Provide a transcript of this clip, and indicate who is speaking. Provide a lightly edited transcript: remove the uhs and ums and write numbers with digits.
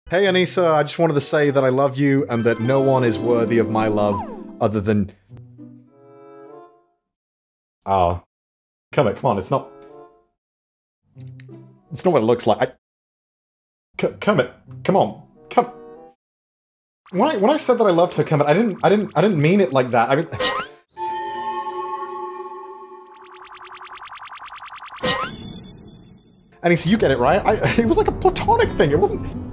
Speaker 1: Hey Anissa, I just wanted to say that I love you and that no one is worthy of my love other than... Oh. Kermit, come on, it's not... It's not what it looks like. Kermit, come on. Come... When I said that I loved her, Kermit, I didn't mean it like that. I mean... Anissa, you get it, right? It was like a platonic thing, it wasn't...